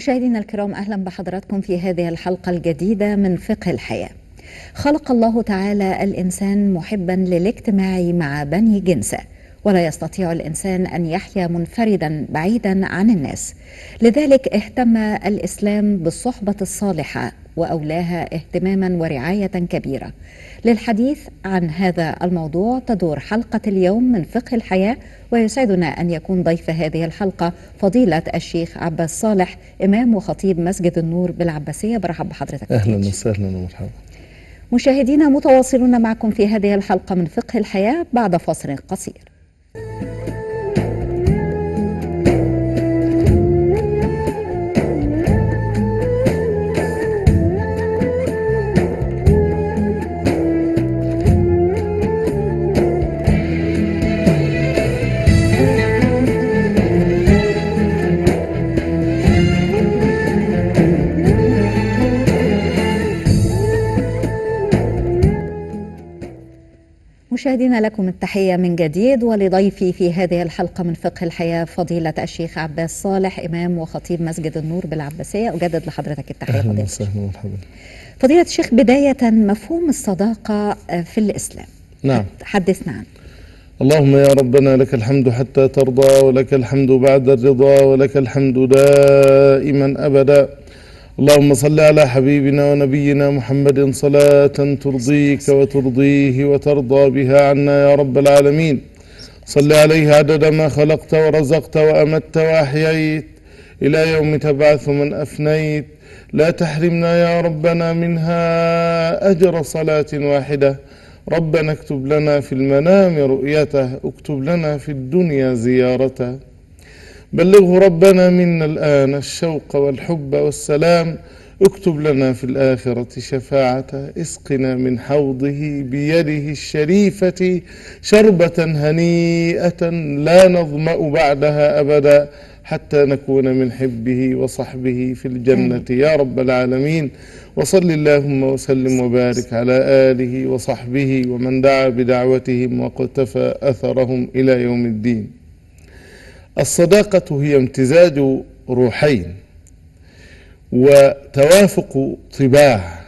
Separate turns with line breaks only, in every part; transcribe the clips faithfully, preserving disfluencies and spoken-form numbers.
مشاهدينا الكرام، أهلا بحضراتكم في هذه الحلقة الجديدة من فقه الحياة. خلق الله تعالى الإنسان محبا للاجتماع مع بني جنسه، ولا يستطيع الإنسان أن يحيا منفردا بعيدا عن الناس. لذلك اهتم الإسلام بالصحبة الصالحة وأولاها اهتماما ورعاية كبيرة. للحديث عن هذا الموضوع تدور حلقة اليوم من فقه الحياة، ويسعدنا أن يكون ضيف هذه الحلقة فضيلة الشيخ عباس صالح، إمام وخطيب مسجد النور بالعباسية. برحب بحضرتك.
أهلا وسهلا ومرحبا.
مشاهدينا، متواصلون معكم في هذه الحلقة من فقه الحياة بعد فاصل قصير. مشاهدينا، لكم التحية من جديد، ولضيفي في هذه الحلقة من فقه الحياة فضيلة الشيخ عباس صالح، إمام وخطيب مسجد النور بالعباسية. أجدد لحضرتك التحية.
أهلا وسهلا ومرحبا.
فضيلة الشيخ، بداية مفهوم الصداقة في الإسلام.
نعم،
حدثنا عنه.
اللهم يا ربنا لك الحمد حتى ترضى، ولك الحمد بعد الرضا، ولك الحمد دائما أبدا. اللهم صل على حبيبنا ونبينا محمد صلاة ترضيك وترضيه وترضى بها عنا يا رب العالمين. صل عليه عدد ما خلقت ورزقت وأمت وأحييت إلى يوم تبعث من أفنيت. لا تحرمنا يا ربنا منها أجر صلاة واحدة. ربنا اكتب لنا في المنام رؤيته، اكتب لنا في الدنيا زيارته. بلغه ربنا منا الآن الشوق والحب والسلام. اكتب لنا في الآخرة شفاعته. اسقنا من حوضه بيده الشريفة شربة هنيئة لا نظمأ بعدها أبدا، حتى نكون من حبه وصحبه في الجنة يا رب العالمين. وصل اللهم وسلم وبارك على آله وصحبه ومن دعا بدعوتهم وقتفى أثرهم إلى يوم الدين. الصداقة هي امتزاج روحين وتوافق طباع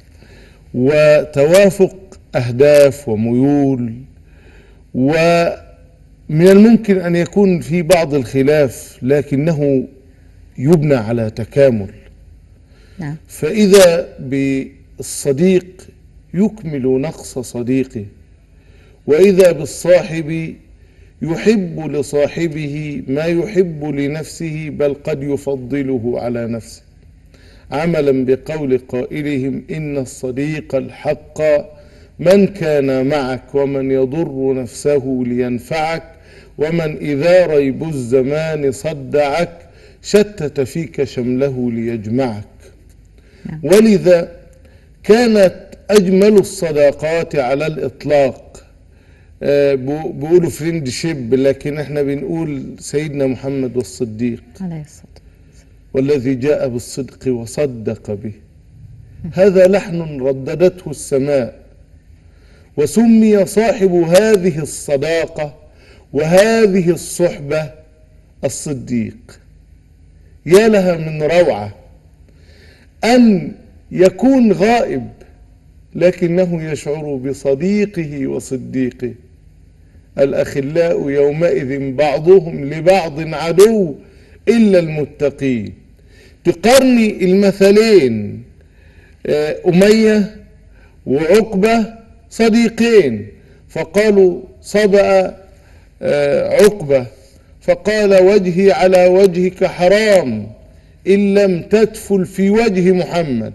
وتوافق أهداف وميول، ومن الممكن أن يكون في بعض الخلاف لكنه يبنى على تكامل.
نعم.
فإذا بالصديق يكمل نقص صديقه، وإذا بالصاحب يحب لصاحبه ما يحب لنفسه، بل قد يفضله على نفسه، عملا بقول قائلهم إن الصديق الحق من كان معك ومن يضر نفسه لينفعك، ومن إذا ريب الزمان صدعك شتت فيك شمله ليجمعك. ولذا كانت أجمل الصداقات على الإطلاق، بيقولوا فريند شيب، لكن احنا بنقول سيدنا محمد والصديق
عليه الصلاة
والذي جاء بالصدق وصدق به. هذا لحن رددته السماء، وسمي صاحب هذه الصداقة وهذه الصحبة الصديق. يا لها من روعة أن يكون غائب لكنه يشعر بصديقه وصديقه. الأخلاء يومئذ بعضهم لبعض عدو إلا المتقين. تقرني المثلين، أمية وعقبة صديقين، فقالوا صبأ عقبة فقال وجهي على وجهك حرام إن لم تدفل في وجه محمد،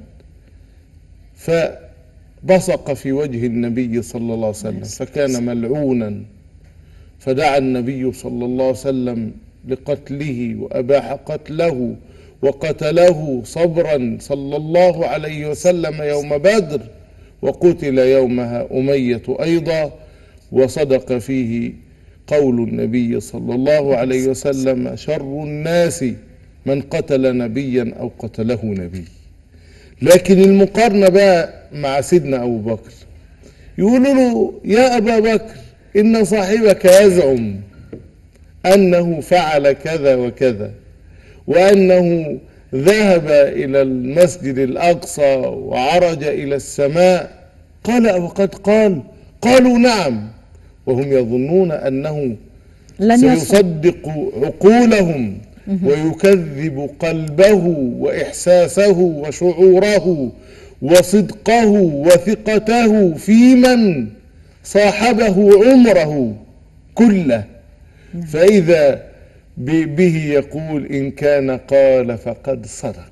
فبصق في وجه النبي صلى الله عليه وسلم فكان ملعونا، فدعا النبي صلى الله عليه وسلم لقتله وأباح قتله وقتله صبرا صلى الله عليه وسلم يوم بدر، وقتل يومها أمية أيضا. وصدق فيه قول النبي صلى الله عليه وسلم شر الناس من قتل نبيا أو قتله نبي. لكن المقارنة بقى مع سيدنا أبو بكر، يقولوا له يا أبا بكر إن صاحبك يزعم أنه فعل كذا وكذا، وأنه ذهب إلى المسجد الأقصى وعرج إلى السماء؟ قال وقد قال. قالوا نعم، وهم يظنون أنه سيصدق عقولهم ويكذب قلبه وإحساسه وشعوره وصدقه وثقته في من صاحبه عمره كله. فإذا به يقول إن كان قال فقد صدق،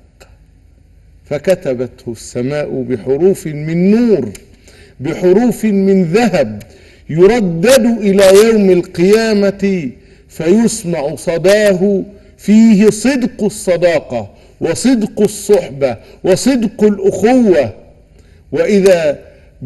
فكتبته السماء بحروف من نور، بحروف من ذهب، يردد إلى يوم القيامة فيسمع صداه فيه صدق الصداقة وصدق الصحبة وصدق الأخوة. وإذا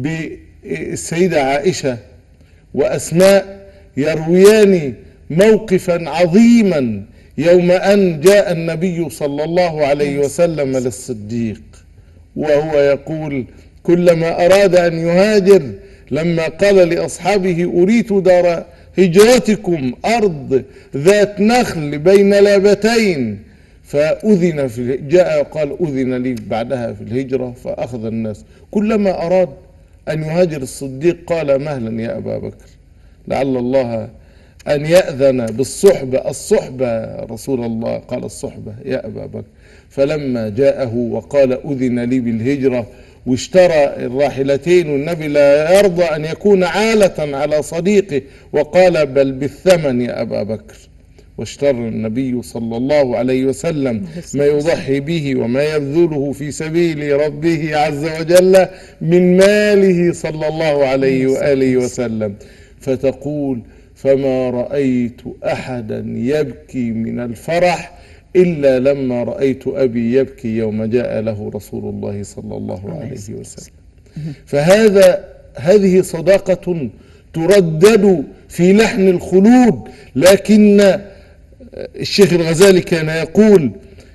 بالسيدة عائشة وأسماء يرويان موقفا عظيما يوم أن جاء النبي صلى الله عليه وسلم للصديق وهو يقول كلما أراد أن يهاجر لما قال لأصحابه أريت دار هجرتكم أرض ذات نخل بين لابتين فأذن في جاء قال أذن لي بعدها في الهجرة فأخذ الناس. كلما أراد أن يهاجر الصديق قال مهلا يا أبا بكر لعل الله أن يأذن بالصحبة. الصحبة رسول الله قال الصحبة يا أبا بكر. فلما جاءه وقال أذن لي بالهجرة واشترى الراحلتين والنبي لا يرضى أن يكون عالة على صديقه وقال بل بالثمن يا أبا بكر. واشترى النبي صلى الله عليه وسلم ما يضحي به وما يبذله في سبيل ربه عز وجل من ماله صلى الله عليه وآله وسلم. فتقول فما رأيت أحدا يبكي من الفرح إلا لما رأيت أبي يبكي يوم جاء له رسول الله صلى الله عليه وسلم. فهذا هذه صداقة تردد في لحن الخلود. لكن الشيخ الغزالي كان يقول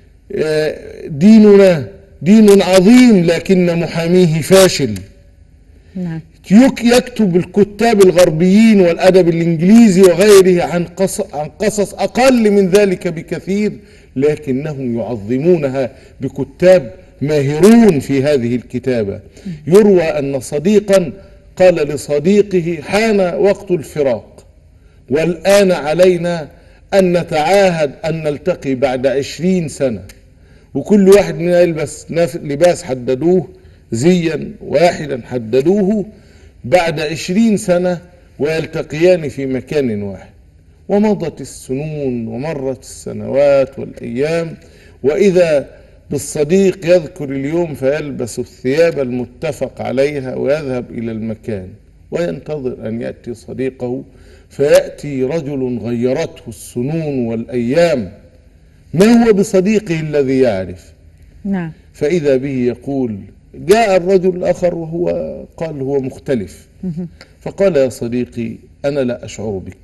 ديننا دين عظيم لكن محاميه فاشل. نعم. يكتب الكتاب الغربيين والأدب الإنجليزي وغيره عن قصص, عن قصص أقل من ذلك بكثير لكنهم يعظمونها بكتاب ماهرون في هذه الكتابة. يروى أن صديقا قال لصديقه حان وقت الفراق والآن علينا أن نتعاهد أن نلتقي بعد عشرين سنة وكل واحد منا يلبس لباس حددوه زيا واحدا حددوه بعد عشرين سنة ويلتقيان في مكان واحد. ومضت السنون ومرت السنوات والأيام وإذا بالصديق يذكر اليوم فيلبس الثياب المتفق عليها ويذهب إلى المكان وينتظر أن يأتي صديقه فيأتي رجل غيرته السنون والأيام. ما هو بصديقه الذي يعرف؟ نعم. فإذا به يقول جاء الرجل الآخر وهو قال هو مختلف فقال يا صديقي أنا لا أشعر بك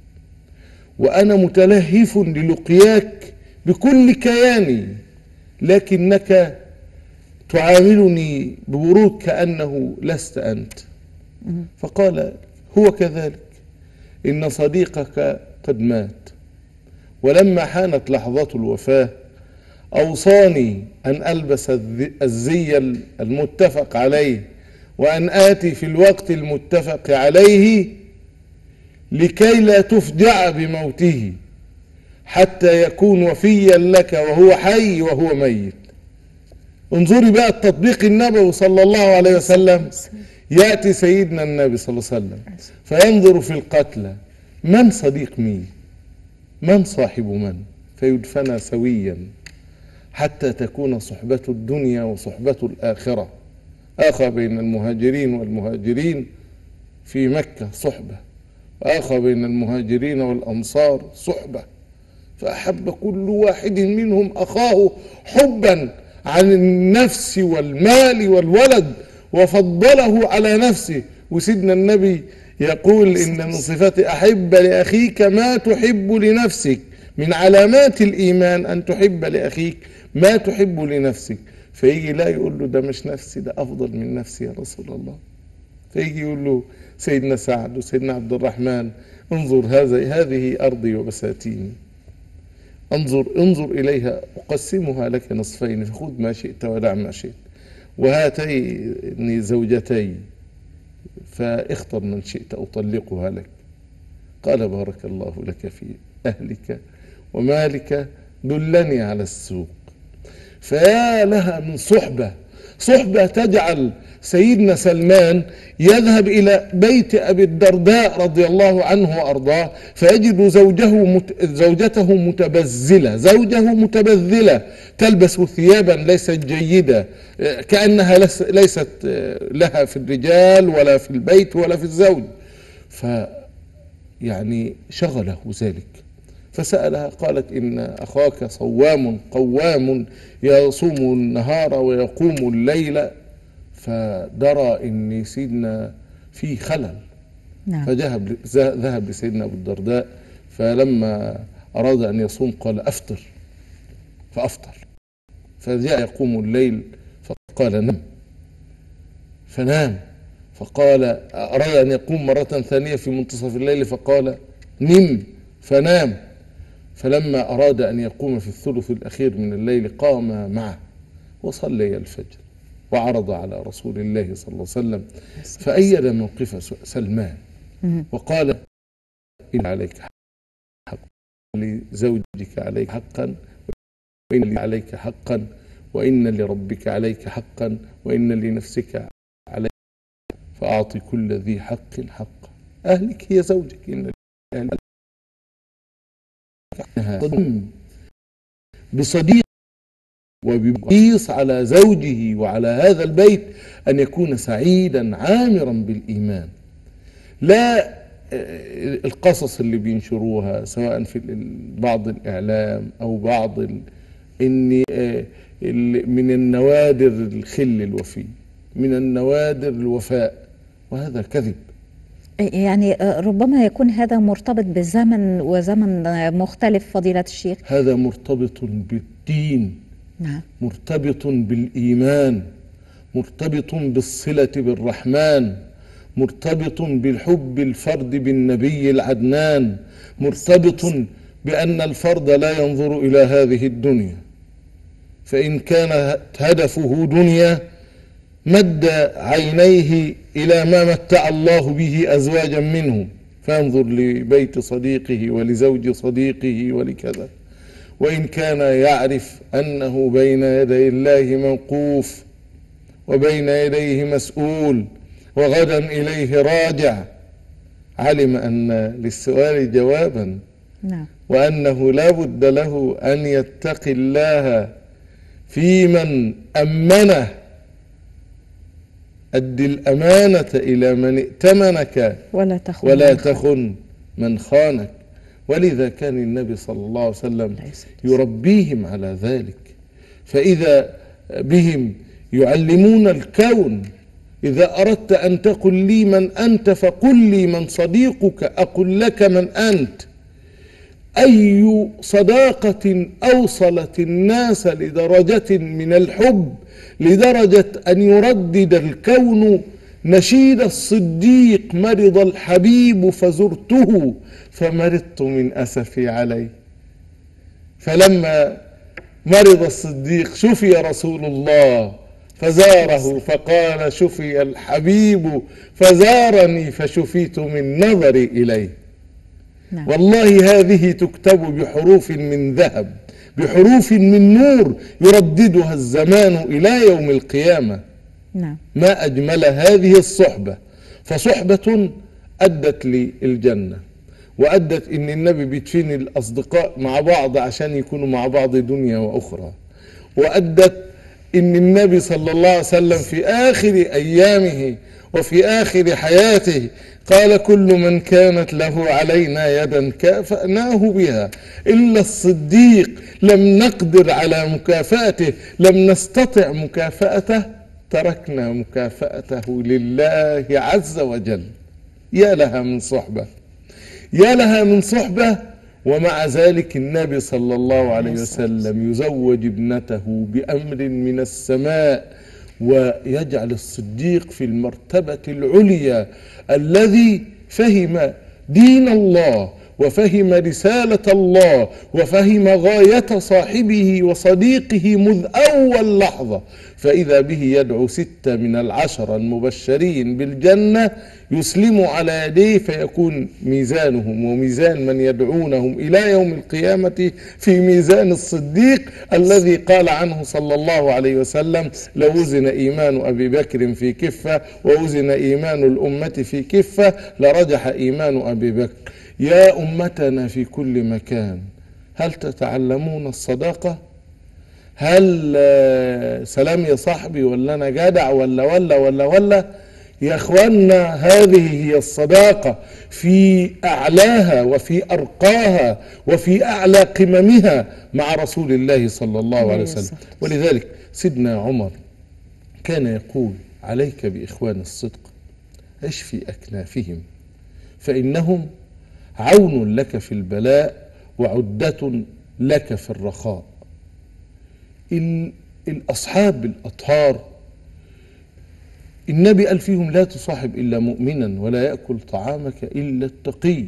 وأنا متلهف للقياك بكل كياني لكنك تعاملني ببرود كأنه لست أنت. فقال هو كذلك إن صديقك قد مات ولما حانت لحظة الوفاة أوصاني أن ألبس الزي المتفق عليه وأن آتي في الوقت المتفق عليه لكي لا تفجع بموته حتى يكون وفيا لك وهو حي وهو ميت. انظري بقى التطبيق النبوي صلى الله عليه وسلم. يأتي سيدنا النبي صلى الله عليه وسلم فينظر في القتلى من صديق مين من صاحب من فيدفن سويا حتى تكون صحبة الدنيا وصحبة الآخرة. آخى بين المهاجرين والمهاجرين في مكة صحبة وآخى بين المهاجرين والأنصار صحبة فأحب كل واحد منهم أخاه حبا عن النفس والمال والولد وفضله على نفسه. وسيدنا النبي يقول إن من صفات أحب لأخيك ما تحب لنفسك. من علامات الإيمان أن تحب لأخيك ما تحب لنفسك. فيجي لا يقول له ده مش نفسي ده أفضل من نفسي يا رسول الله. فيجي يقول له سيدنا سعد وسيدنا عبد الرحمن انظر هذا هذه أرضي وبساتيني انظر انظر إليها، أقسمها لك نصفين فخذ ما شئت ودع ما شئت، وهاتين زوجتي فاختر من شئت أطلقها لك. قال بارك الله لك في أهلك ومالك، دلني على السوق. فيا لها من صحبة، صحبة تجعل سيدنا سلمان يذهب إلى بيت أبي الدرداء رضي الله عنه وأرضاه فيجد زوجه مت... زوجته متبذلة، زوجه متبذلة تلبس ثيابا ليست جيدة، كأنها لس... ليست لها في الرجال ولا في البيت ولا في الزوج. ف يعني شغله ذلك، فسألها قالت إن أخاك صوام قوام يصوم النهار ويقوم الليل، فدرى إن سيدنا في خلل. نعم. فذهب ذهب لسيدنا أبو الدرداء، فلما أراد أن يصوم قال أفطر، فأفطر. فجاء يقوم الليل فقال نم، فنام. فقال أراد أن يقوم مرة ثانية في منتصف الليل فقال نم، فنام. فلما أراد أن يقوم في الثلث الأخير من الليل قام معه وصلي الفجر وعرض على رسول الله صلى الله عليه وسلم، فأيد موقف سلمان وقال إن عليك حق، لزوجك عليك حقا، وإن لي عليك حقا، وإن لربك عليك حقا، وإن لنفسك عليك، فأعطي كل ذي حق حقه. أهلك هي زوجك، إن أهلك بصديق وبقيس على زوجه وعلى هذا البيت أن يكون سعيدا عامرا بالإيمان، لا القصص اللي بينشروها سواء في بعض الإعلام أو بعض إن من النوادر الخل الوفي، من النوادر الوفاء، وهذا كذب.
يعني ربما يكون هذا مرتبط بزمن وزمن مختلف فضيلة الشيخ.
هذا مرتبط بالدين.
نعم.
مرتبط بالإيمان، مرتبط بالصلة بالرحمن، مرتبط بالحب الفرد بالنبي العدنان، مرتبط بأن الفرد لا ينظر إلى هذه الدنيا، فإن كان هدفه دنيا مد عينيه إلى ما متع الله به أزواجا منهم، فينظر لبيت صديقه ولزوج صديقه ولكذا. وإن كان يعرف أنه بين يدي الله موقوف وبين يديه مسؤول وغدا إليه راجع، علم أن للسؤال جوابا.
نعم.
وأنه لا بد له أن يتقي الله في من أمنه. أد الأمانة إلى من ائتمنك
ولا تخن,
ولا تخن من خانك. ولذا كان النبي صلى الله عليه وسلم يربيهم على ذلك، فإذا بهم يعلمون الكون. إذا أردت أن تقل لي من أنت فقل لي من صديقك أقل لك من أنت. أي صداقة أوصلت الناس لدرجة من الحب، لدرجة أن يردد الكون نشيد الصديق مرض الحبيب فزرته فمرضت من أسفي عليه. فلما مرض الصديق شفي رسول الله فزاره فقال شفي الحبيب فزارني فشفيت من نظري إليه. نعم. والله هذه تكتب بحروف من ذهب، بحروف من نور يرددها الزمان إلى يوم القيامة.
نعم.
ما أجمل هذه الصحبة. فصحبة أدت للجنة، وأدت إن النبي بيدفن الأصدقاء مع بعض عشان يكونوا مع بعض دنيا وأخرى، وأدت إن النبي صلى الله عليه وسلم في آخر أيامه وفي آخر حياته قال كل من كانت له علينا يدا كافأناه بها إلا الصديق لم نقدر على مكافأته، لم نستطع مكافأته، تركنا مكافأته لله عز وجل. يا لها من صحبة، يا لها من صحبة. ومع ذلك النبي صلى الله عليه وسلم يزوج ابنته بأمر من السماء، ويجعل الصديق في المرتبة العليا الذي فهم دين الله وفهم رسالة الله وفهم غاية صاحبه وصديقه منذ أول لحظة، فإذا به يدعو ستة من العشرة المبشرين بالجنة يسلم على يديه، فيكون ميزانهم وميزان من يدعونهم إلى يوم القيامة في ميزان الصديق الذي قال عنه صلى الله عليه وسلم: لو وزن إيمان أبي بكر في كفة ووزن إيمان الأمة في كفة لرجح إيمان أبي بكر. يا أمتنا في كل مكان، هل تتعلمون الصداقة؟ هل سلام يا صاحبي ولا أنا جدع ولا ولا ولا ولا يا أخوانا، هذه هي الصداقة في أعلاها وفي أرقاها وفي أعلى قممها مع رسول الله صلى الله عليه وسلم. ولذلك سيدنا عمر كان يقول: عليك بإخوان الصدق، عش في أكنافهم فإنهم عون لك في البلاء وعدة لك في الرخاء. الأصحاب الأطهار النبي قال فيهم: لا تصاحب إلا مؤمنا ولا يأكل طعامك إلا التقي.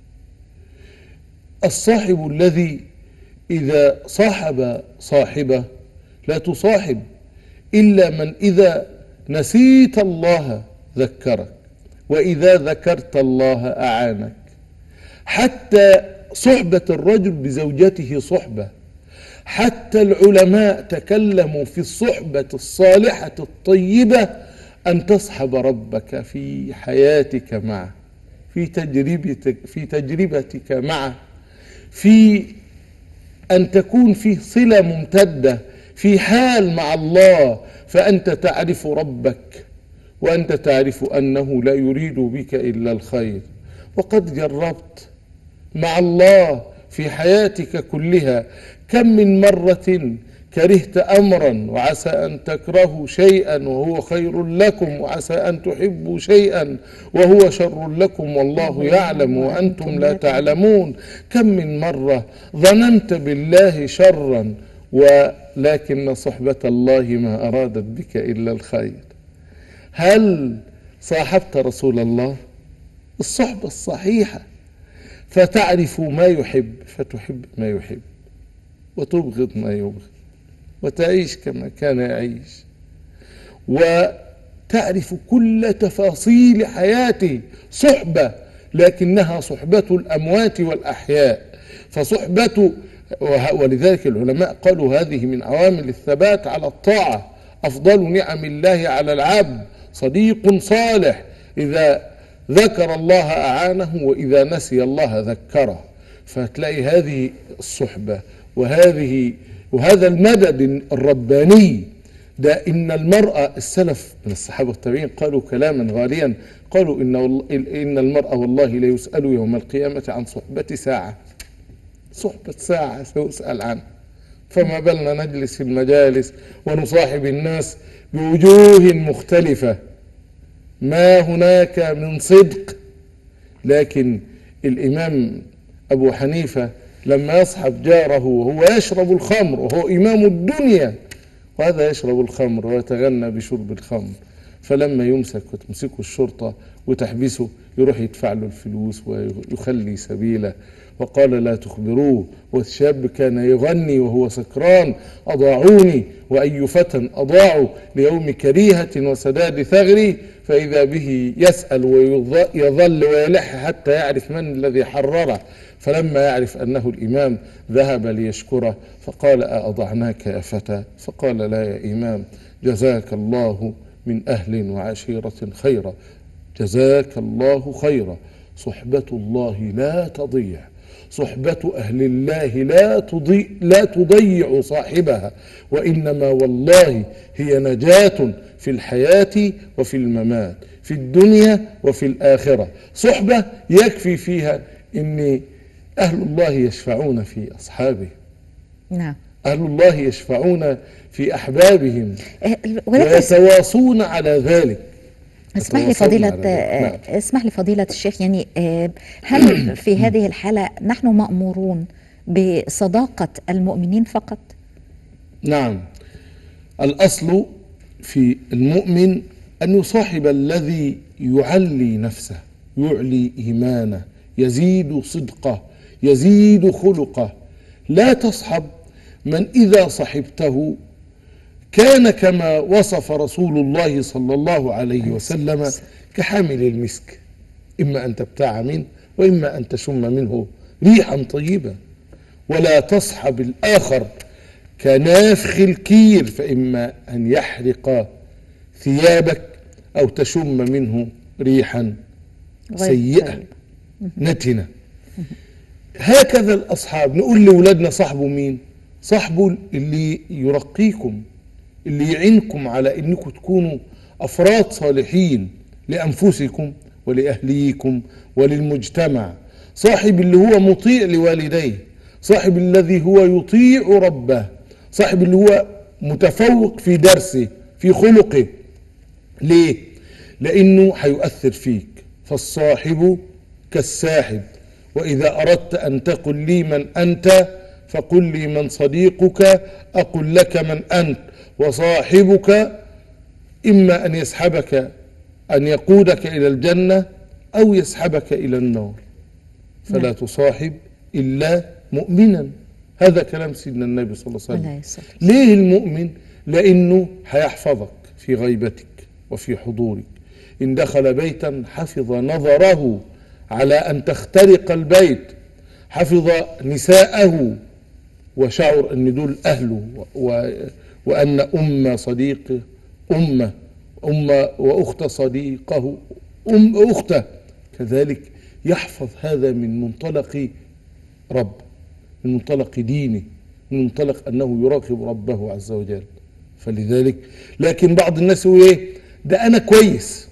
الصاحب الذي إذا صاحب صاحبه لا تصاحب إلا من إذا نسيت الله ذكرك وإذا ذكرت الله أعانك. حتى صحبة الرجل بزوجته صحبة، حتى العلماء تكلموا في الصحبة الصالحة الطيبة أن تصحب ربك في حياتك معه، في تجربتك في تجربتك معه، في أن تكون في صلة ممتدة في حال مع الله، فأنت تعرف ربك وأنت تعرف أنه لا يريد بك إلا الخير. وقد جربت مع الله في حياتك كلها كم من مرة كرهت أمرا وعسى أن تكرهوا شيئا وهو خير لكم، وعسى أن تحبوا شيئا وهو شر لكم والله يعلم وأنتم لا تعلمون. كم من مرة ظننت بالله شرا ولكن صحبة الله ما أرادت بك إلا الخير. هل صاحبت رسول الله الصحبة الصحيحة فتعرف ما يحب فتحب ما يحب وتبغض ما يبغض وتعيش كما كان يعيش وتعرف كل تفاصيل حياته؟ صحبة لكنها صحبة الأموات والأحياء، فصحبة ولذلك العلماء قالوا هذه من عوامل الثبات على الطاعة. أفضل نعم الله على العبد صديق صالح إذا ذكر الله أعانه وإذا نسي الله ذكره. فتلاقي هذه الصحبة وهذه وهذا المدد الرباني ده. إن المرأة السلف من الصحابة والتابعين قالوا كلاما غاليا، قالوا إن, إن المرأة والله لا يسأل يوم القيامة عن صحبة ساعة، صحبة ساعة سيسأل عنها، فما بالنا نجلس في المجالس ونصاحب الناس بوجوه مختلفة ما هناك من صدق. لكن الإمام أبو حنيفة لما يصحب جاره وهو يشرب الخمر وهو إمام الدنيا، وهذا يشرب الخمر ويتغنى بشرب الخمر، فلما يمسك وتمسكه الشرطة وتحبسه يروح يدفع له الفلوس ويخلي سبيله. وقال: لا تخبروه. والشاب كان يغني وهو سكران: أضاعوني وأي فتى أضاعوا ليوم كريهة وسداد ثغري، فإذا به يسأل ويظل ويلح حتى يعرف من الذي حرره. فلما يعرف أنه الإمام ذهب ليشكره فقال: أأضعناك يا فتى؟ فقال: لا يا إمام، جزاك الله من أهل وعشيرة خيرا، جزاك الله خيرا. صحبة الله لا تضيع، صحبة أهل الله لا تضيع, لا تضيع صاحبها، وإنما والله هي نجاة في الحياة وفي الممات، في الدنيا وفي الآخرة. صحبة يكفي فيها إن أهل الله يشفعون في أصحابه،
نعم،
أهل الله يشفعون في أحبابهم ويتواصون على ذلك.
اسمح لي فضيلة نعم. اسمح لي فضيلة الشيخ، يعني هل في هذه الحالة نحن مأمورون بصداقة المؤمنين فقط؟
نعم، الأصل في المؤمن أن يصاحب الذي يعلي نفسه، يعلي إيمانه، يزيد صدقه، يزيد خلقه. لا تصحب من إذا صحبته كان كما وصف رسول الله صلى الله عليه وسلم كحامل المسك، إما أن تبتاع منه وإما أن تشم منه ريحا طيبة. ولا تصحب الآخر كنافخ الكير، فإما أن يحرق ثيابك أو تشم منه ريحا سيئة نتنة. هكذا الأصحاب. نقول لأولادنا صاحبوا مين؟ صاحبوا اللي يرقيكم، اللي يعينكم على أنكم تكونوا أفراد صالحين لأنفسكم ولأهليكم وللمجتمع. صاحب اللي هو مطيع لوالديه، صاحب الذي هو يطيع ربه، صاحب اللي هو متفوق في درسه في خلقه. ليه؟ لأنه هيؤثر فيك. فالصاحب كالساحب، وإذا أردت أن تقل لي من أنت فقل لي من صديقك أقل لك من أنت. وصاحبك إما أن يسحبك أن يقودك إلى الجنة أو يسحبك إلى النار. فلا نعم. تصاحب إلا مؤمنا. هذا كلام سيدنا النبي صلى الله عليه وسلم. ليه المؤمن؟ لأنه هيحفظك في غيبتك وفي حضورك. إن دخل بيتا حفظ نظره على أن تخترق البيت، حفظ نساءه وشعر أن دول أهله، و... وأن أم صديقه أمه أم وأخت صديقه أم أخته. كذلك يحفظ هذا من منطلق رب، من منطلق دينه، من منطلق أنه يراقب ربه عز وجل. فلذلك لكن بعض الناس يقول ايه ده أنا كويس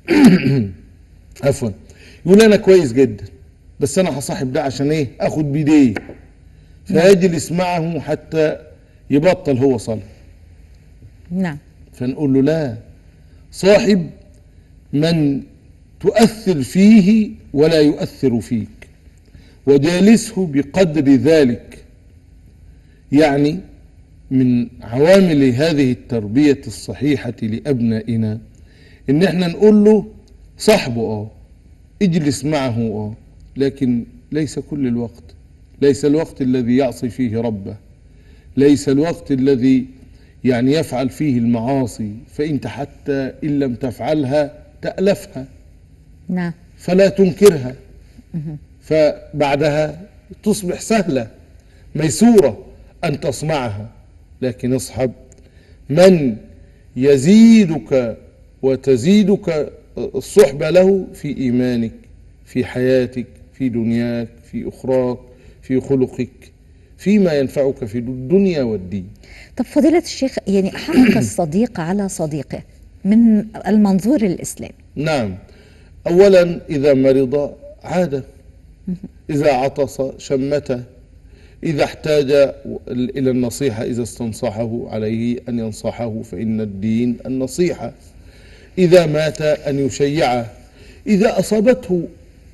عفوا يقول أنا كويس جدا بس أنا هصاحب ده عشان ايه أخد بيديه، فيجلس معه حتى يبطل هو صلاة.
نعم.
فنقول له لا، صاحب من تؤثر فيه ولا يؤثر فيك، وجالسه بقدر ذلك. يعني من عوامل هذه التربية الصحيحة لأبنائنا إن احنا نقول له صاحبه اه اجلس معه اه لكن ليس كل الوقت، ليس الوقت الذي يعصي فيه ربه، ليس الوقت الذي يعني يفعل فيه المعاصي، فإنت حتى إن لم تفعلها تألفها.
نعم.
فلا تنكرها، فبعدها تصبح سهلة ميسورة أن تصنعها. لكن اصحب من يزيدك وتزيدك الصحبة له في إيمانك، في حياتك، في دنياك، في أخراك، في خلقك، فيما ينفعك في الدنيا والدين.
طب فضيلة الشيخ، يعني حق الصديق على صديقه من المنظور الإسلامي.
نعم. أولا إذا مرض عاد، إذا عطس شمته، إذا احتاج إلى النصيحة إذا استنصحه عليه أن ينصحه فإن الدين النصيحة، إذا مات أن يشيعه، إذا أصابته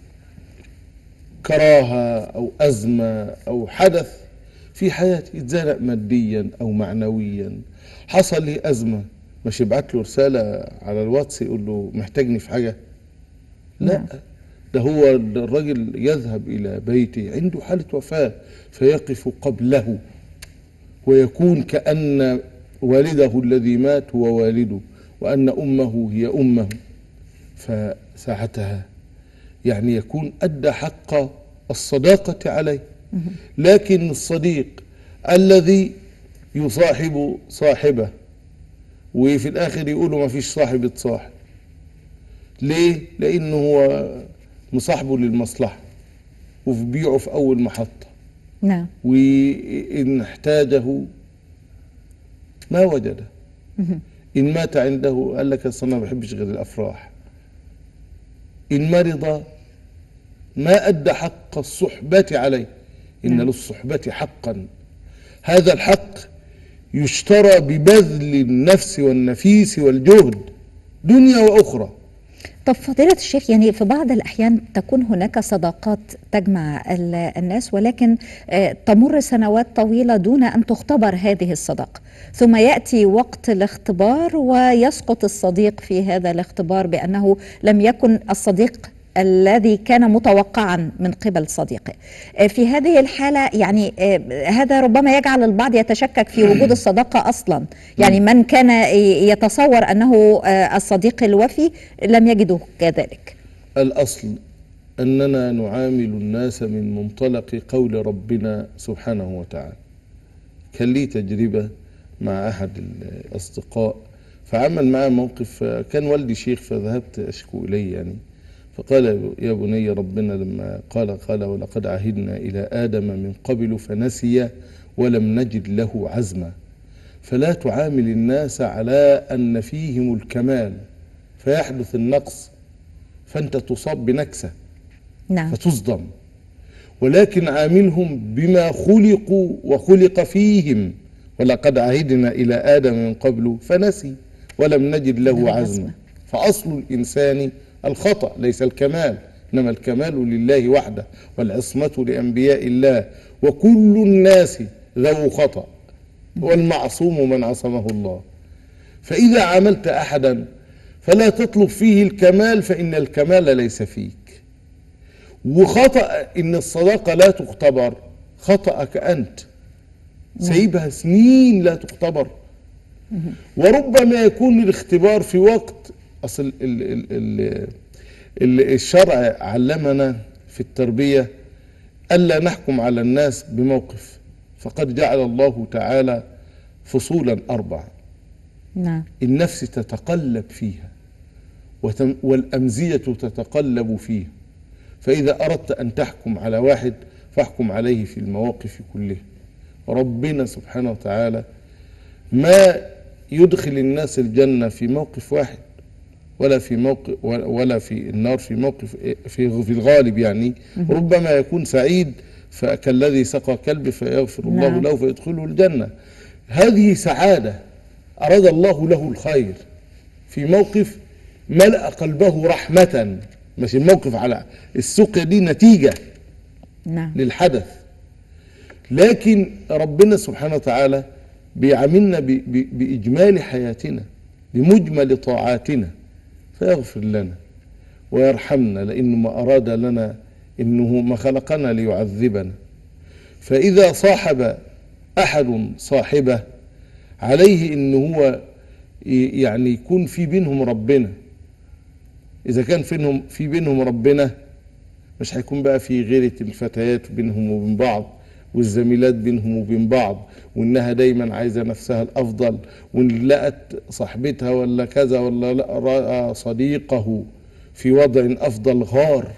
كراهة أو أزمة أو حدث في حياته، اتزنق ماديا أو معنويا، حصل لي أزمة، مش يبعت له رسالة على الواتس يقول له محتاجني في حاجة؟ لا، ده هو الرجل يذهب إلى بيته عنده حالة وفاة فيقف قبله ويكون كأن والده الذي مات هو والده وأن أمه هي أمه، فساعتها يعني يكون أدى حق الصداقة عليه. لكن الصديق الذي يصاحب صاحبه وفي الآخر يقولوا ما فيش صاحب يتصاحب، ليه؟ لأنه هو مصاحبه للمصلحة وفي بيعه في أول محطة.
نعم.
وإن احتاجه ما وجده، إن مات عنده قال لك أصل أنا ما بحبش غير الأفراح، إن مرض ما أدى حق الصحبة عليه. إن
نعم.
للصحبة حقا، هذا الحق يشترى ببذل النفس والنفيس والجهد دنيا وأخرى.
طب فضيلة الشيخ، يعني في بعض الأحيان تكون هناك صداقات تجمع الناس ولكن تمر سنوات طويلة دون أن تختبر هذه الصداقة، ثم يأتي وقت الاختبار ويسقط الصديق في هذا الاختبار بأنه لم يكن الصديق الذي كان متوقعا من قبل صديقه. في هذه الحالة يعني هذا ربما يجعل البعض يتشكك في وجود الصداقة أصلا، يعني من كان يتصور أنه الصديق الوفي لم يجده كذلك.
الأصل أننا نعامل الناس من منطلق قول ربنا سبحانه وتعالى. كان لي تجربة مع أحد الأصدقاء فعمل معه موقف، كان والدي شيخ فذهبت أشكو إليه يعني، فقال يا بني ربنا لما قال قال ولقد عهدنا إلى آدم من قبل فنسي ولم نجد له عزما، فلا تعامل الناس على أن فيهم الكمال فيحدث النقص فأنت تصاب بنكسة
نعم.
فتصدم، ولكن عاملهم بما خلقوا وخلق فيهم. ولقد عهدنا إلى آدم من قبل فنسي ولم نجد له عزما. فأصل الإنسان الخطأ ليس الكمال، إنما الكمال لله وحده والعصمة لأنبياء الله، وكل الناس ذو خطأ والمعصوم من عصمه الله. فإذا عاملت أحدا فلا تطلب فيه الكمال فإن الكمال ليس فيك. وخطأ إن الصداقة لا تختبر، خطأك أنت سيبها سنين لا تختبر. وربما يكون الاختبار في وقت أصل ال ال ال ال الشرع علمنا في التربية ألا نحكم على الناس بموقف، فقد جعل الله تعالى فصولا أربعة.
نعم.
النفس تتقلب فيها والأمزية تتقلب فيها، فإذا أردت أن تحكم على واحد فاحكم عليه في المواقف كلها. ربنا سبحانه وتعالى ما يدخل الناس الجنة في موقف واحد ولا في موقف ولا في النار في موقف في في الغالب يعني. ربما يكون سعيد فكالذي سقى كلب فيغفر الله له فيدخله الجنة. هذه سعادة أراد الله له الخير في موقف ملأ قلبه رحمة، مش الموقف على السقيا دي نتيجة
نعم.
للحدث. لكن ربنا سبحانه وتعالى بيعاملنا بإجمال حياتنا بمجمل طاعاتنا فيغفر لنا ويرحمنا، لأنه ما أراد لنا، إنه ما خلقنا ليعذبنا. فإذا صاحب أحد صاحبه عليه إنه هو يعني يكون في بينهم ربنا. إذا كان فينهم في بينهم ربنا مش هيكون بقى في غيرة الفتيات بينهم وبين بعض والزميلات بينهم وبين بعض، وإنها دايما عايزة نفسها الأفضل، وإن لقت صاحبتها ولا كذا ولا رأى صديقه في وضع أفضل غار،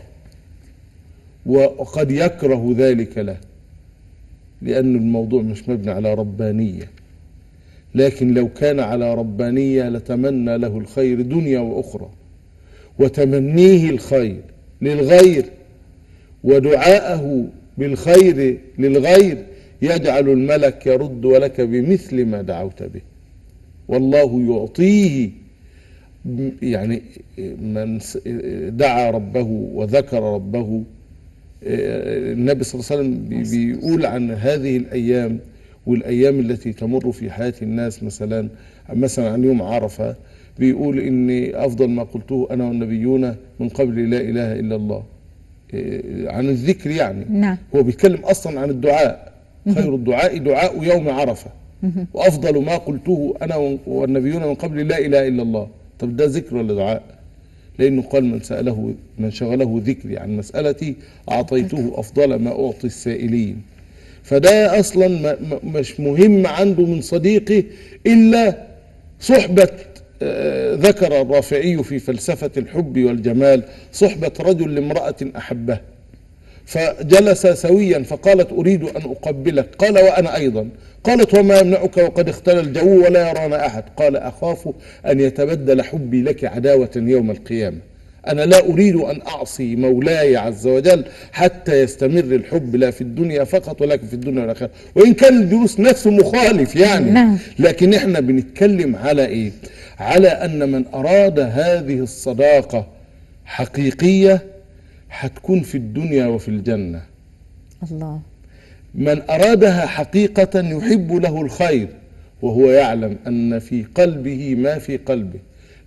وقد يكره ذلك له لأن الموضوع مش مبني على ربانية. لكن لو كان على ربانية لتمنى له الخير دنيا وأخرى، وتمنيه الخير للغير ودعاءه بالخير للغير يجعل الملك يرد ولك بمثل ما دعوت به، والله يعطيه. يعني من دعا ربه وذكر ربه، النبي صلى الله عليه وسلم بيقول عن هذه الأيام والأيام التي تمر في حياة الناس، مثلا مثلا عن يوم عرفة بيقول إني أفضل ما قلته أنا والنبيون من قبل لا إله إلا الله، عن الذكر يعني.
نعم.
هو بيتكلم أصلا عن الدعاء، خير الدعاء دعاء يوم عرفة، وأفضل ما قلته أنا والنبيون من قبل لا إله إلا الله. طب ده ذكر ولا دعاء؟ لأنه قال من سأله من شغله ذكري عن مسألتي أعطيته أفضل ما أعطي السائلين. فده أصلا مش مهم عنده من صديقه إلا صحبة. ذكر الرافعي في فلسفة الحب والجمال صحبة رجل لامرأة أحبه، فجلس سويا فقالت أريد أن أقبلك، قال وأنا أيضا. قالت وما يمنعك وقد اختلى الجو ولا يرانا أحد؟ قال أخاف أن يتبدل حبي لك عداوة يوم القيامة. أنا لا أريد أن أعصي مولاي عز وجل حتى يستمر الحب لا في الدنيا فقط ولكن في الدنيا والآخرة، وإن كان الدروس نفسه مخالف يعني.
نعم.
لكن إحنا بنتكلم على إيه؟ على أن من أراد هذه الصداقة حقيقية هتكون في الدنيا وفي الجنة.
الله.
من أرادها حقيقة يحب له الخير وهو يعلم أن في قلبه ما في قلبه،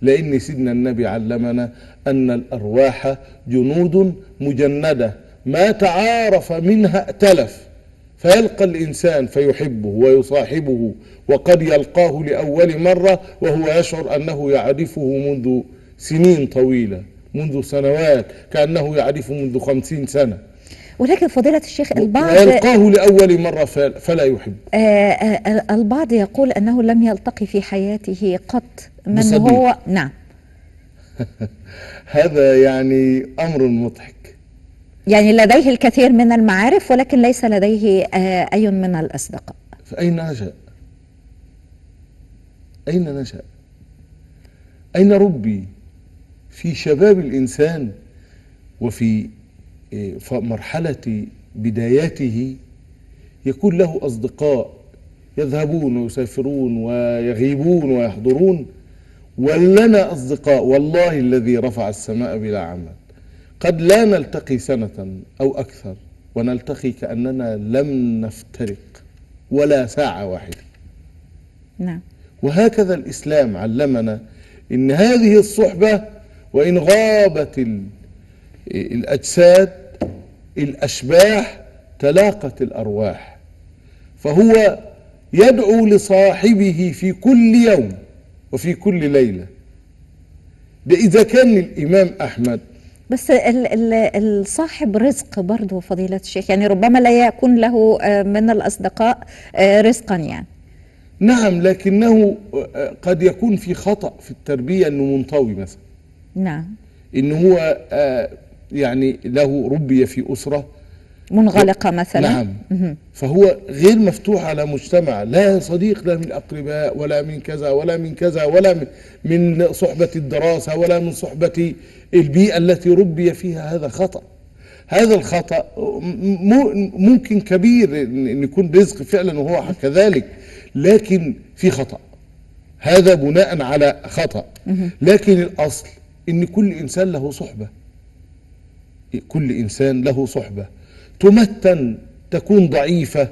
لأن سيدنا النبي علمنا أن الأرواح جنود مجندة ما تعارف منها ائتلف، فيلقى الإنسان فيحبه ويصاحبه، وقد يلقاه لأول مرة وهو يشعر أنه يعرفه منذ سنين طويلة، منذ سنوات، كأنه يعرفه منذ خمسين سنة.
ولكن فضيلة الشيخ البعض
ويلقاه لأول مرة فلا يحب.
آه آه البعض يقول أنه لم يلتقي في حياته قط من
بصديق.
هو نعم.
هذا يعني أمر مضحك.
يعني لديه الكثير من المعارف ولكن ليس لديه آه أي من الأصدقاء.
فأين نشأ؟ أين نشأ؟ أين ربي؟ في شباب الإنسان وفي مرحلة بداياته يكون له أصدقاء يذهبون ويسافرون ويغيبون ويحضرون، ولنا أصدقاء والله الذي رفع السماء بلا عمد قد لا نلتقي سنة أو أكثر ونلتقي كأننا لم نفترق ولا ساعة واحدة.
نعم.
وهكذا الإسلام علمنا إن هذه الصحبة وإن غابت الأجساد الأشباح تلاقت الأرواح، فهو يدعو لصاحبه في كل يوم وفي كل ليلة. ده إذا كان الإمام أحمد.
بس الصاحب رزق برضو فضيلة الشيخ، يعني ربما لا يكون له من الأصدقاء رزقا يعني.
نعم، لكنه قد يكون في خطأ في التربية، أنه منطوي مثلا.
نعم.
إنه هو يعني له ربي في أسرة
منغلقة مثلا.
نعم. فهو غير مفتوح على مجتمع، لا صديق لا من الأقرباء ولا من كذا ولا من كذا ولا من صحبة الدراسة ولا من صحبة البيئة التي ربي فيها. هذا خطأ. هذا الخطأ ممكن كبير أن يكون رزق فعلا وهو كذلك، لكن في خطأ، هذا بناء على خطأ. لكن الأصل أن كل إنسان له صحبة، كل إنسان له صحبة تمتن، تكون ضعيفة،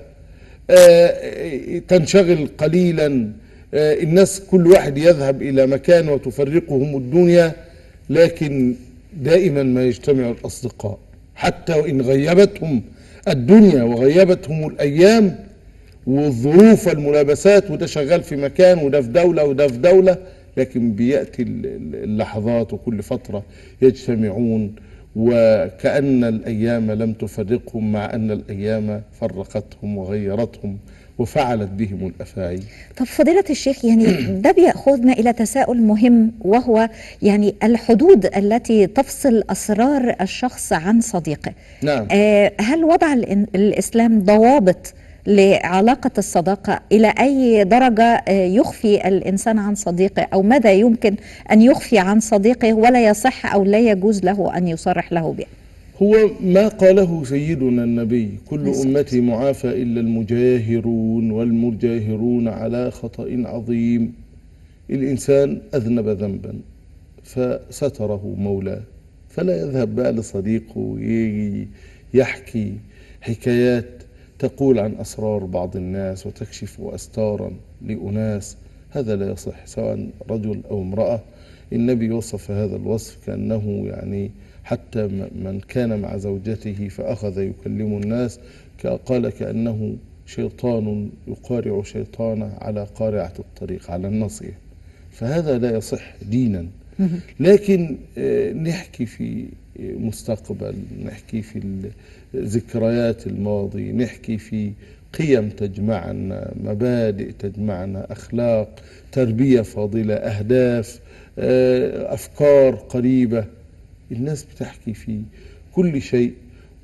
تنشغل قليلا، الناس كل واحد يذهب إلى مكان وتفرقهم الدنيا، لكن دائما ما يجتمع الأصدقاء حتى وإن غيبتهم الدنيا وغيبتهم الأيام والظروف والملابسات، وده شغال في مكان وده في دولة وده في دولة، لكن بيأتي اللحظات وكل فترة يجتمعون وكأن الأيام لم تفرقهم، مع أن الأيام فرقتهم وغيرتهم وفعلت بهم الأفاعيل.
طب فضيلة الشيخ، يعني ده بيأخذنا إلى تساؤل مهم، وهو يعني الحدود التي تفصل أسرار الشخص عن صديقه.
نعم.
آه هل وضع الإسلام ضوابط لعلاقة الصداقة؟ إلى أي درجة يخفي الإنسان عن صديقه، أو ماذا يمكن أن يخفي عن صديقه ولا يصح أو لا يجوز له أن يصرح له به؟
هو ما قاله سيدنا النبي: كل أمتي معافى إلا المجاهرون والمجاهرون على خطأ عظيم. الإنسان أذنب ذنبا فستره مولاه، فلا يذهب بقى لصديقه يحكي حكايات تقول عن أسرار بعض الناس وتكشف أستارا لأناس. هذا لا يصح، سواء رجل أو امرأة. النبي وصف هذا الوصف كأنه يعني حتى من كان مع زوجته فأخذ يكلم الناس قال كأنه شيطان يقارع شيطانه على قارعة الطريق، على النصيحة. فهذا لا يصح دينا. لكن نحكي في مستقبل، نحكي في ذكريات الماضي، نحكي في قيم تجمعنا، مبادئ تجمعنا، أخلاق، تربية فاضلة، أهداف، أفكار قريبة. الناس بتحكي في كل شيء.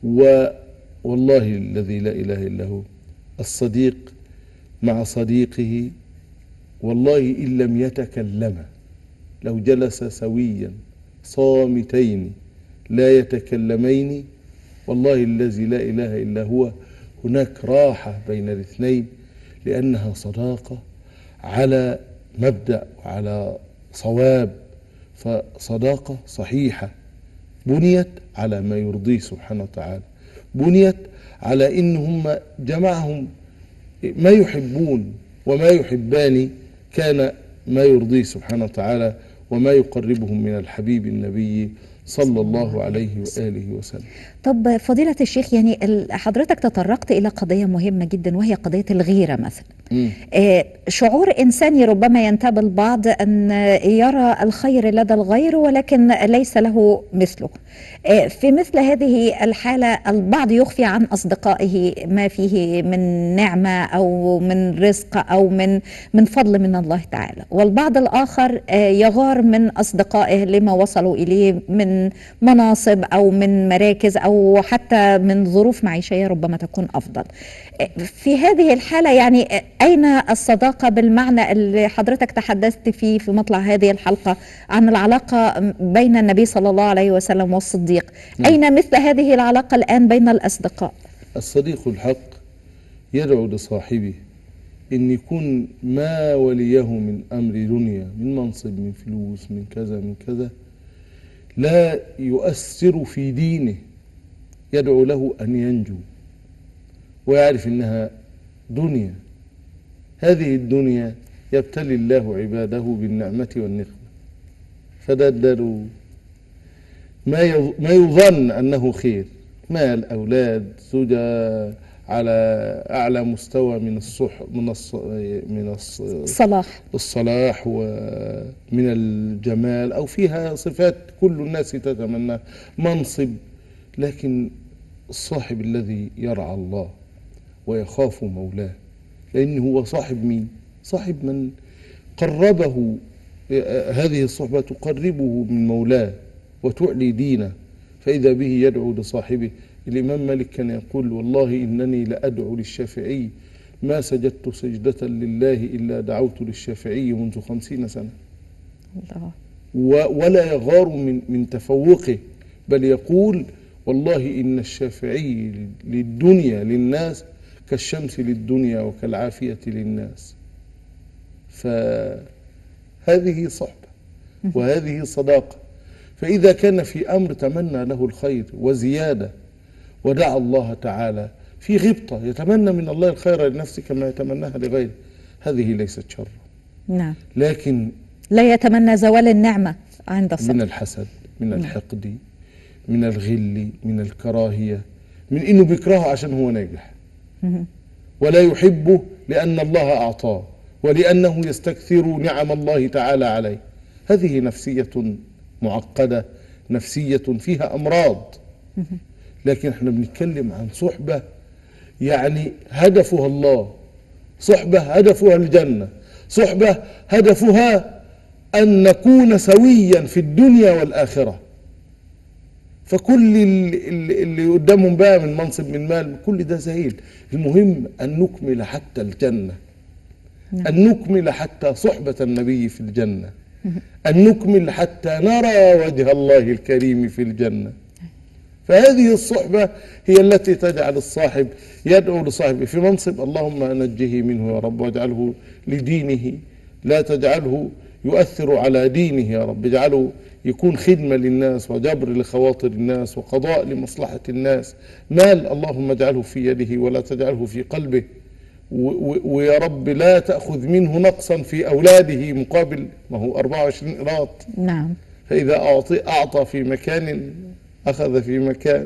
والله الذي لا إله إلا هو، الصديق مع صديقه والله إن لم يتكلما، لو جلس سويا صامتين لا يتكلمين، والله الذي لا إله إلا هو هناك راحة بين الاثنين، لأنها صداقة على مبدأ وعلى صواب. فصداقة صحيحة بنيت على ما يرضيه سبحانه وتعالى، بنيت على إنهم جمعهم ما يحبون وما يحبان، كان ما يرضيه سبحانه وتعالى وما يقربهم من الحبيب النبي صلى الله عليه وآله وسلم.
طب فضيلة الشيخ، يعني حضرتك تطرقت إلى قضية مهمة جدا وهي قضية الغيرة مثلا. آه شعور إنساني ربما ينتاب البعض أن يرى الخير لدى الغير ولكن ليس له مثله. آه في مثل هذه الحالة البعض يخفي أصدقائه عن أصدقائه ما فيه من نعمة أو من رزق أو من من فضل من الله تعالى، والبعض الآخر يغار من أصدقائه لما وصلوا إليه من مناصب أو من مراكز أو حتى من ظروف معيشية ربما تكون أفضل. في هذه الحالة يعني أين الصداقة بالمعنى اللي حضرتك تحدثت فيه في مطلع هذه الحلقة عن العلاقة بين النبي صلى الله عليه وسلم والصديق؟ أين مثل هذه العلاقة الآن بين الأصدقاء؟
الصديق الحق يدعو لصاحبه إن يكون ما وليه من أمر دنيا، من منصب، من فلوس، من كذا من كذا، لا يؤثر في دينه، يدعو له أن ينجو ويعرف إنها دنيا. هذه الدنيا يبتلي الله عباده بالنعمة والنقمة، فددروا ما ما يظن أنه خير، مال، أولاد، زوجة على أعلى مستوى من الصح من الص من الص
الصلاح
الصلاح ومن الجمال، أو فيها صفات كل الناس تتمنى، منصب، لكن الصاحب الذي يرعى الله ويخاف مولاه، لأنه هو صاحب مين؟ صاحب من قربه، هذه الصحبة تقربه من مولاه وتعلي دينه، فإذا به يدعو لصاحبه. الإمام مالك كان يقول: والله إنني لأدعو للشافعي ما سجدت سجدة لله إلا دعوت للشافعي منذ خمسين سنة. الله. ولا يغار من, من تفوقه، بل يقول: والله إن الشافعي للدنيا للناس كالشمس للدنيا وكالعافية للناس. فهذه صحبة وهذه صداقة. فإذا كان في أمر تمنى له الخير وزيادة ودعا الله تعالى في غبطة، يتمنى من الله الخير لنفسه كما يتمناها لغيره، هذه ليست شر.
نعم.
لكن
لا يتمنى زوال النعمة عند الصدق،
من الحسد، من الحقد، من الغل، من الكراهية، من إنه بيكرهه عشان هو ناجح ولا يحبه لأن الله أعطاه ولأنه يستكثر نعم الله تعالى عليه. هذه نفسية معقدة، نفسية فيها أمراض. لكن احنا بنتكلم عن صحبة يعني هدفها الله، صحبة هدفها الجنة، صحبة هدفها أن نكون سويا في الدنيا والآخرة. فكل اللي, اللي قدامهم بقى من منصب من مال كل ده زهيل، المهم أن نكمل حتى الجنة، أن نكمل حتى صحبة النبي في الجنة، أن نكمل حتى نرى وجه الله الكريم في الجنة. فهذه الصحبة هي التي تجعل الصاحب يدعو لصاحبه في منصب: اللهم نجه منه يا رب واجعله لدينه، لا تجعله يؤثر على دينه يا رب، اجعله يكون خدمة للناس وجبر لخواطر الناس وقضاء لمصلحة الناس. مال اللهم اجعله في يده ولا تجعله في قلبه، ويا رب لا تأخذ منه نقصا في أولاده مقابل ما هو أربعة وعشرين قيراط.
نعم.
فإذا أعطي أعطى في مكان أخذ في مكان،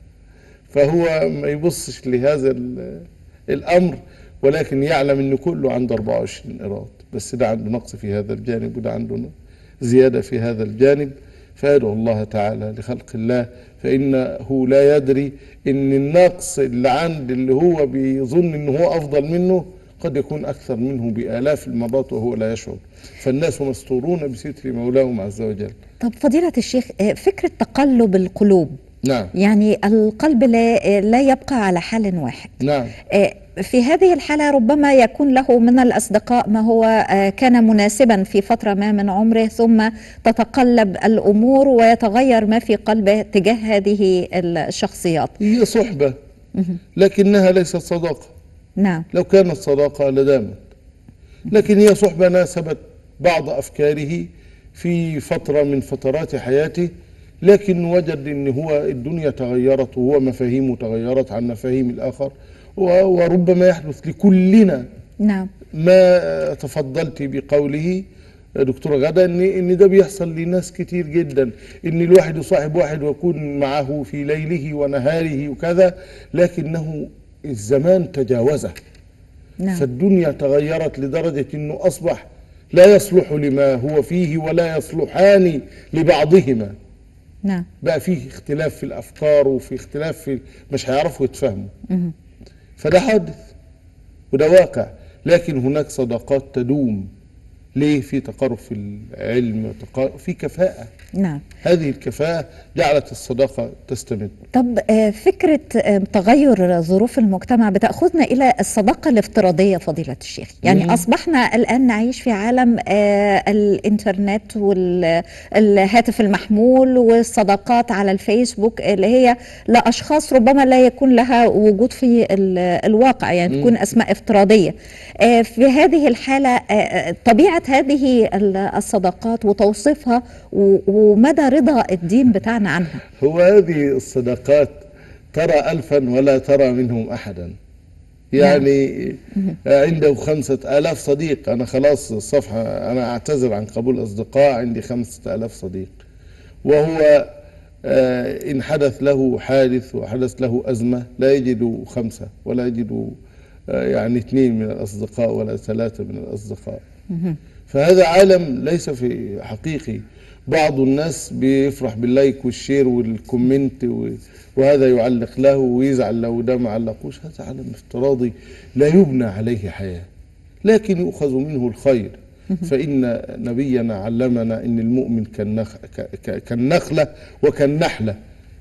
فهو ما يبصش لهذا الأمر، ولكن يعلم أنه كله عنده أربعة وعشرين قيراط، بس ده عنده نقص في هذا الجانب وده عنده زيادة في هذا الجانب. فيدعو الله تعالى لخلق الله، فإنه لا يدري أن النقص اللي عند اللي هو بيظن أنه هو أفضل منه قد يكون أكثر منه بآلاف المرات وهو لا يشعر. فالناس مستورون بستر مولاهم عز وجل.
طب فضيلة الشيخ، فكرة تقلب القلوب،
نعم،
يعني القلب لا, لا يبقى على حال واحد.
نعم.
في هذه الحالة ربما يكون له من الأصدقاء ما هو كان مناسبا في فترة ما من عمره، ثم تتقلب الأمور ويتغير ما في قلبه تجاه هذه الشخصيات.
هي صحبة لكنها ليست صداقة.
نعم.
لو كانت صداقة لدامت، لكن هي صحبة ناسبت بعض أفكاره في فترة من فترات حياته، لكن وجد أن هو الدنيا تغيرت وهو مفاهيمه تغيرت عن مفاهيم الآخر، وربما يحدث لكلنا.
نعم.
ما تفضلت بقوله يا دكتورة غدا ان ان ده بيحصل لناس كتير جدا، ان الواحد يصاحب واحد ويكون معه في ليله ونهاره وكذا، لكنه الزمان تجاوزه.
نعم.
فالدنيا تغيرت لدرجة انه اصبح لا يصلح لما هو فيه ولا يصلحان لبعضهما.
نعم.
بقى فيه اختلاف في الافكار وفي اختلاف في مش هيعرفوا يتفاهموا. فده حادث وده واقع، لكن هناك صداقات تدوم. ليه؟ في تقارب في العلم، في كفاءة.
نعم.
هذه الكفاءة جعلت الصداقة تستمر.
طب فكرة تغير ظروف المجتمع بتأخذنا إلى الصداقة الافتراضية فضيلة الشيخ، يعني مم. أصبحنا الآن نعيش في عالم الإنترنت والهاتف المحمول والصداقات على الفيسبوك اللي هي لأشخاص ربما لا يكون لها وجود في الواقع، يعني مم. تكون أسماء افتراضية. في هذه الحالة طبيعة هذه الصداقات وتوصيفها ومدى رضا الدين بتاعنا عنها.
هو هذه الصداقات ترى ألفا ولا ترى منهم أحدا، يعني عنده خمسة آلاف صديق. أنا خلاص الصفحة، أنا أعتذر عن قبول أصدقاء، عندي خمسة آلاف صديق، وهو آه إن حدث له حادث وحدث له أزمة لا يجد خمسة ولا يجد آه يعني اثنين من الأصدقاء ولا ثلاثة من الأصدقاء. فهذا عالم ليس في حقيقي. بعض الناس بيفرح باللايك والشير والكومنت وهذا يعلق له ويزعل لو ده ما علقوش. هذا عالم افتراضي لا يبنى عليه حياة، لكن يؤخذ منه الخير. فإن نبينا علمنا إن المؤمن كالنخلة وكالنحلة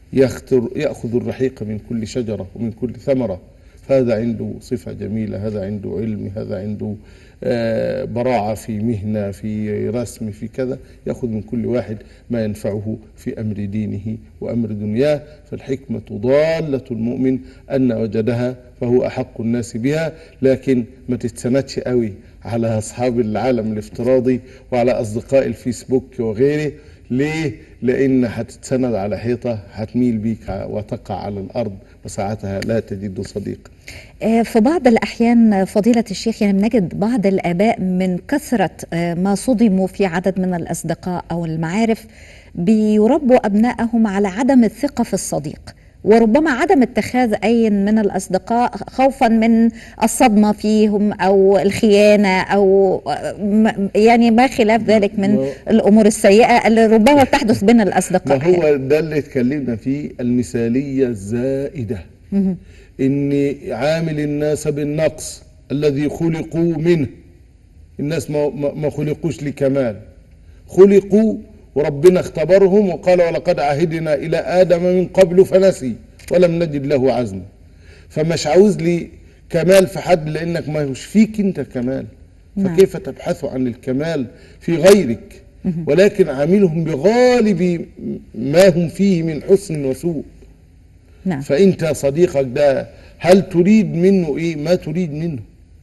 يأخذ الرحيق من كل شجرة ومن كل ثمرة. فهذا عنده صفة جميلة، هذا عنده علم، هذا عنده آه براعة في مهنة، في رسم، في كذا، يأخذ من كل واحد ما ينفعه في أمر دينه وأمر دنياه. فالحكمة ضالة المؤمن أن وجدها فهو أحق الناس بها، لكن ما تتسندش قوي على أصحاب العالم الافتراضي وعلى أصدقاء الفيسبوك وغيره. ليه؟ لأن هتتسند على حيطة هتميل بيك وتقع على الأرض، وساعتها لا تجد صديق.
في بعض الأحيان فضيلة الشيخ يعني بنجد بعض الآباء من كثرة ما صدموا في عدد من الأصدقاء أو المعارف بيربوا أبنائهم على عدم الثقة في الصديق، وربما عدم اتخاذ أي من الأصدقاء خوفا من الصدمة فيهم أو الخيانة أو يعني ما خلاف ذلك من الأمور السيئة اللي ربما تحدث بين الأصدقاء.
ما هو ده اللي اتكلمنا فيه، المثالية الزائدة. إن عامل الناس بالنقص الذي خلقوا منه. الناس ما, ما خلقوش لكمال، خلقوا وربنا اختبرهم وقال ولقد عهدنا إلى آدم من قبل فنسي ولم نجد له عزما. فمش عاوز لي كمال في حد، لأنك ما هوش فيك أنت كمال، فكيف تبحث عن الكمال في غيرك؟ ولكن عاملهم بغالب ما هم فيه من حسن وسوء.
نعم.
فأنت صديقك ده هل تريد منه إيه؟ ما تريد منه.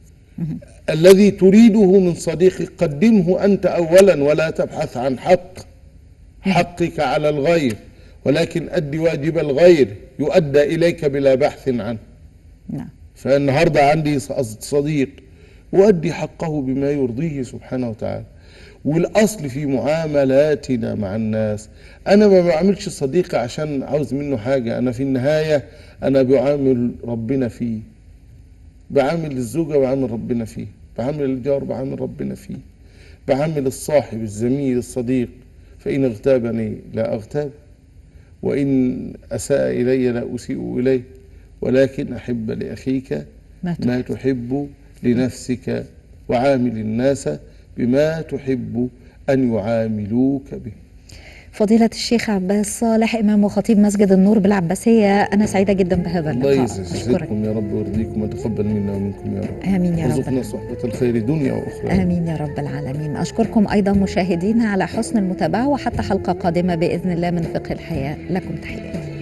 الذي تريده من صديقك قدمه أنت أولا، ولا تبحث عن حق حقك على الغير، ولكن أدي واجب الغير يؤدى إليك بلا بحث عنه.
نعم.
فالنهاردة عندي صديق وأدي حقه بما يرضيه سبحانه وتعالى. والأصل في معاملاتنا مع الناس، أنا ما بعملش صديقي عشان عاوز منه حاجة، أنا في النهاية أنا بعامل ربنا فيه، بعامل الزوجة بعامل ربنا فيه، بعامل الجار بعامل ربنا فيه، بعامل الصاحب الزميل الصديق. فإن اغتابني لا أغتاب، وإن أساء إلي لا أسيء إليه، ولكن أحب لأخيك ما تحب لنفسك، وعامل الناس بما تحب أن يعاملوك به.
فضيلة الشيخ عباس صالح، إمام وخطيب مسجد النور بالعباسية، أنا سعيدة جدا بهذا اللقاء.
الله يجزيكم يا رب ويرضيكم ويتقبل منا ومنكم يا رب.
آمين يا رب.
وارزقنا صحبة الخير دنيا وأخرى.
آمين يا رب العالمين. أشكركم أيضا مشاهدينا على حسن المتابعة، وحتى حلقة قادمة بإذن الله من فقه الحياة، لكم تحياتي.